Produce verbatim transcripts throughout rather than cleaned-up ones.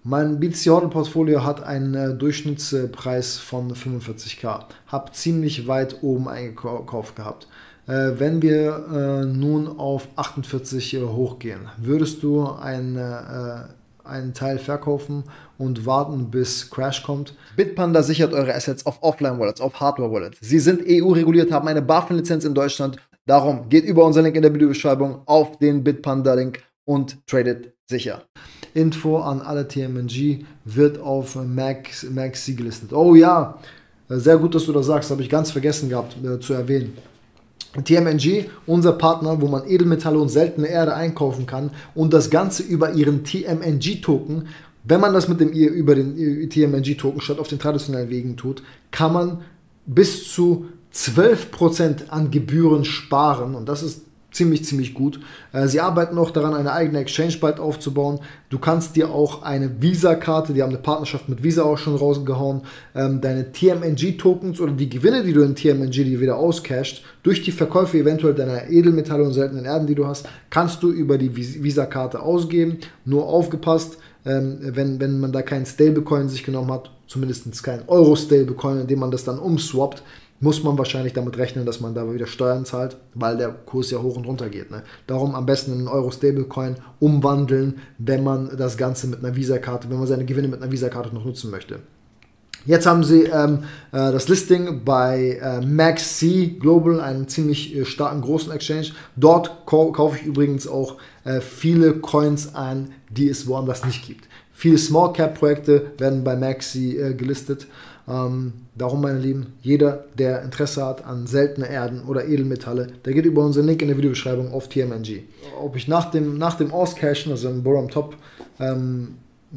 Mein B T C-Hodl-Portfolio hat einen äh, Durchschnittspreis von fünfundvierzigtausend. Hab ziemlich weit oben eingekauft gehabt. Äh, wenn wir äh, nun auf achtundvierzig äh, hochgehen, würdest du ein, äh, einen Teil verkaufen und warten, bis Crash kommt? Bitpanda sichert eure Assets auf Offline-Wallets, auf Hardware-Wallets. Sie sind E U-reguliert, haben eine BaFin-Lizenz in Deutschland. Darum geht über unseren Link in der Videobeschreibung auf den Bitpanda-Link und tradet sicher. Info an alle T M N G wird auf Max, Maxi gelistet. Oh ja, sehr gut, dass du das sagst, habe ich ganz vergessen gehabt äh, zu erwähnen. T M N G, unser Partner, wo man Edelmetalle und seltene Erde einkaufen kann und das Ganze über ihren T M N G-Token. Wenn man das mit dem über den T M N G-Token statt auf den traditionellen Wegen tut, kann man bis zu zwölf Prozent an Gebühren sparen und das ist ziemlich, ziemlich gut. Sie arbeiten auch daran, eine eigene Exchange bald aufzubauen. Du kannst dir auch eine Visa-Karte, die haben eine Partnerschaft mit Visa auch schon rausgehauen, deine T M N G-Tokens oder die Gewinne, die du in T M N G dir wieder auscashst, durch die Verkäufe eventuell deiner Edelmetalle und seltenen Erden, die du hast, kannst du über die Visa-Karte ausgeben. Nur aufgepasst, wenn, wenn man da keinen Stablecoin sich genommen hat, zumindest keinen Euro-Stablecoin, in dem man das dann umswappt, muss man wahrscheinlich damit rechnen, dass man da wieder Steuern zahlt, weil der Kurs ja hoch und runter geht. Ne? Darum am besten in einen Euro-Stablecoin umwandeln, wenn man das Ganze mit einer Visa-Karte, wenn man seine Gewinne mit einer Visa-Karte noch nutzen möchte. Jetzt haben sie ähm, äh, das Listing bei äh, Maxi Global, einen ziemlich äh, starken, großen Exchange. Dort kaufe ich übrigens auch äh, viele Coins ein, die es woanders nicht gibt. Viele Small-Cap-Projekte werden bei Maxi äh, gelistet. Ähm, darum, meine Lieben, jeder, der Interesse hat an seltene Erden oder Edelmetalle, der geht über unseren Link in der Videobeschreibung auf T M N G. Ob ich nach dem, nach dem Auscashen, also im Borom Top, ähm,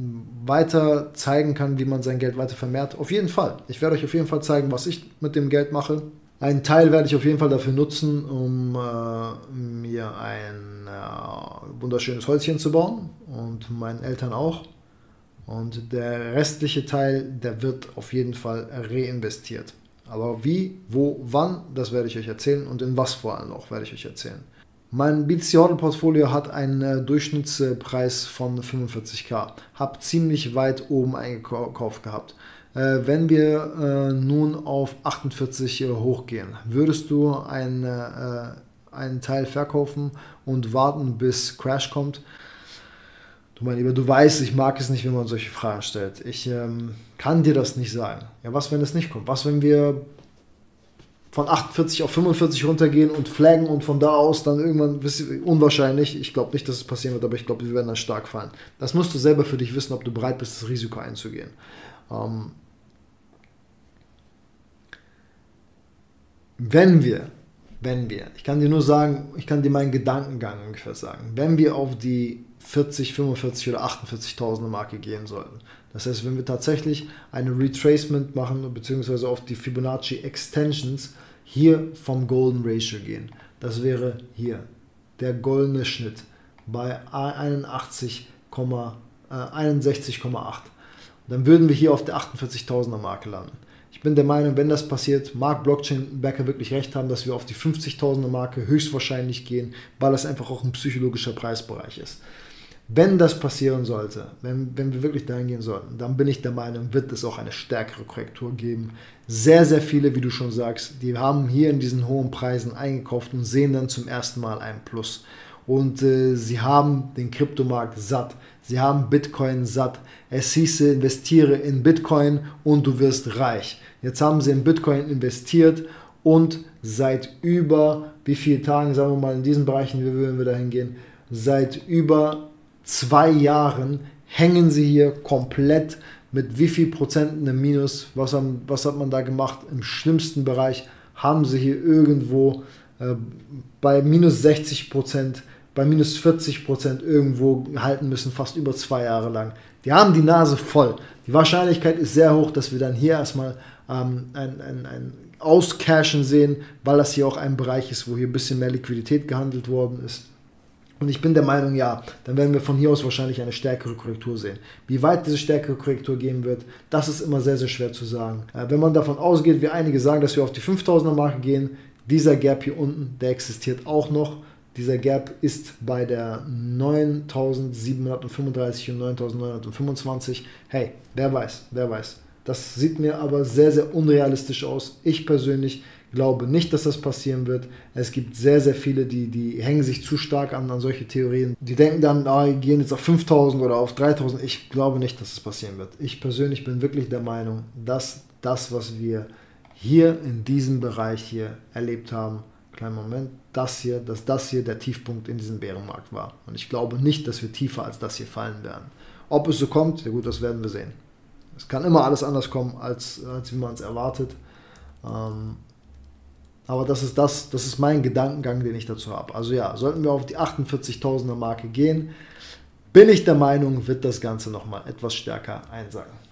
weiter zeigen kann, wie man sein Geld weiter vermehrt, auf jeden Fall. Ich werde euch auf jeden Fall zeigen, was ich mit dem Geld mache. Einen Teil werde ich auf jeden Fall dafür nutzen, um äh, mir ein äh, wunderschönes Häuschen zu bauen und meinen Eltern auch. Und der restliche Teil, der wird auf jeden Fall reinvestiert. Aber wie, wo, wann, das werde ich euch erzählen und in was vor allem auch werde ich euch erzählen. Mein B T C-Hodl-Portfolio hat einen äh, Durchschnittspreis von fünfundvierzigtausend. Hab ziemlich weit oben eingekauft gehabt. Äh, wenn wir äh, nun auf achtundvierzig äh, hochgehen, würdest du ein, äh, einen Teil verkaufen und warten, bis Crash kommt? Du mein Lieber, du weißt, ich mag es nicht, wenn man solche Fragen stellt. Ich ähm, kann dir das nicht sagen. Ja, was, wenn es nicht kommt? Was, wenn wir von achtundvierzig auf fünfundvierzig runtergehen und flaggen und von da aus dann irgendwann, unwahrscheinlich, ich glaube nicht, dass es passieren wird, aber ich glaube, wir werden dann stark fallen. Das musst du selber für dich wissen, ob du bereit bist, das Risiko einzugehen. Ähm, wenn wir, wenn wir, ich kann dir nur sagen, ich kann dir meinen Gedankengang ungefähr sagen, wenn wir auf die vierzig, fünfundvierzig oder achtundvierzigtausender Marke gehen sollten. Das heißt, wenn wir tatsächlich eine Retracement machen, beziehungsweise auf die Fibonacci Extensions hier vom Golden Ratio gehen. Das wäre hier der goldene Schnitt bei einundachtzig, einundsechzig Komma acht. Dann würden wir hier auf der achtundvierzigtausender Marke landen. Ich bin der Meinung, wenn das passiert, mag Blockchain-Backer wirklich recht haben, dass wir auf die fünfzigtausender Marke höchstwahrscheinlich gehen, weil das einfach auch ein psychologischer Preisbereich ist. Wenn das passieren sollte, wenn, wenn wir wirklich dahin gehen sollten, dann bin ich der Meinung, wird es auch eine stärkere Korrektur geben. Sehr, sehr viele, wie du schon sagst, die haben hier in diesen hohen Preisen eingekauft und sehen dann zum ersten Mal einen Plus. Und äh, sie haben den Kryptomarkt satt. Sie haben Bitcoin satt. Es hieße, investiere in Bitcoin und du wirst reich. Jetzt haben sie in Bitcoin investiert und seit über, wie viele Tagen, sagen wir mal in diesen Bereichen, wie würden wir da hingehen, seit über zwei Jahren hängen sie hier komplett mit wie viel Prozent im Minus. Was, haben, was hat man da gemacht? Im schlimmsten Bereich haben sie hier irgendwo äh, bei minus sechzig Prozent, bei minus vierzig Prozent irgendwo halten müssen, fast über zwei Jahre lang. Die haben die Nase voll. Die Wahrscheinlichkeit ist sehr hoch, dass wir dann hier erstmal ähm, ein, ein, ein Auscashen sehen, weil das hier auch ein Bereich ist, wo hier ein bisschen mehr Liquidität gehandelt worden ist. Und ich bin der Meinung, ja, dann werden wir von hier aus wahrscheinlich eine stärkere Korrektur sehen. Wie weit diese stärkere Korrektur gehen wird, das ist immer sehr, sehr schwer zu sagen. Äh, wenn man davon ausgeht, wie einige sagen, dass wir auf die fünftausender Marke gehen, dieser Gap hier unten, der existiert auch noch. Dieser Gap ist bei der neuntausendsiebenhundertfünfunddreißig und neuntausendneunhundertfünfundzwanzig. Hey, wer weiß, wer weiß. Das sieht mir aber sehr, sehr unrealistisch aus. Ich persönlich glaube nicht, dass das passieren wird. Es gibt sehr, sehr viele, die, die hängen sich zu stark an, an solche Theorien. Die denken dann, ah, die gehen jetzt auf fünftausend oder auf dreitausend. Ich glaube nicht, dass es passieren wird. Ich persönlich bin wirklich der Meinung, dass das, was wir hier in diesem Bereich hier erlebt haben, kleinen Moment, das hier, dass das hier der Tiefpunkt in diesem Bärenmarkt war. Und ich glaube nicht, dass wir tiefer als das hier fallen werden. Ob es so kommt, ja gut, das werden wir sehen. Es kann immer alles anders kommen, als, als wie man es erwartet. Ähm, aber das ist das, das ist mein Gedankengang, den ich dazu habe. Also ja, sollten wir auf die achtundvierzigtausender Marke gehen, bin ich der Meinung, wird das Ganze nochmal etwas stärker einsacken.